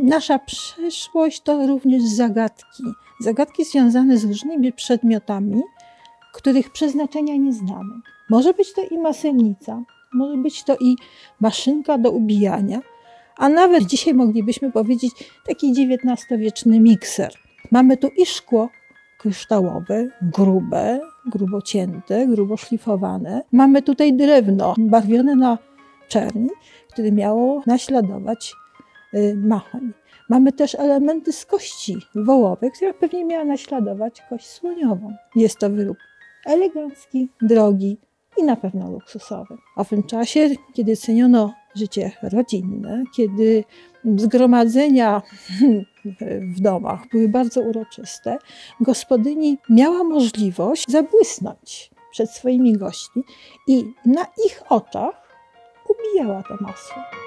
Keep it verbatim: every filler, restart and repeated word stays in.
Nasza przeszłość to również zagadki. Zagadki związane z różnymi przedmiotami, których przeznaczenia nie znamy. Może być to i maselnica, może być to i maszynka do ubijania, a nawet dzisiaj moglibyśmy powiedzieć taki dziewiętnastowieczny mikser. Mamy tu i szkło kryształowe, grube, grubo cięte, grubo szlifowane. Mamy tutaj drewno barwione na czerni, które miało naśladować y, mahoń. Mamy też elementy z kości wołowej, która pewnie miała naśladować kość słoniową. Jest to wyrób elegancki, drogi i na pewno luksusowy. W owym czasie, kiedy ceniono życie rodzinne, kiedy zgromadzenia w domach były bardzo uroczyste, gospodyni miała możliwość zabłysnąć przed swoimi gośćmi i na ich oczach ubijała to masło.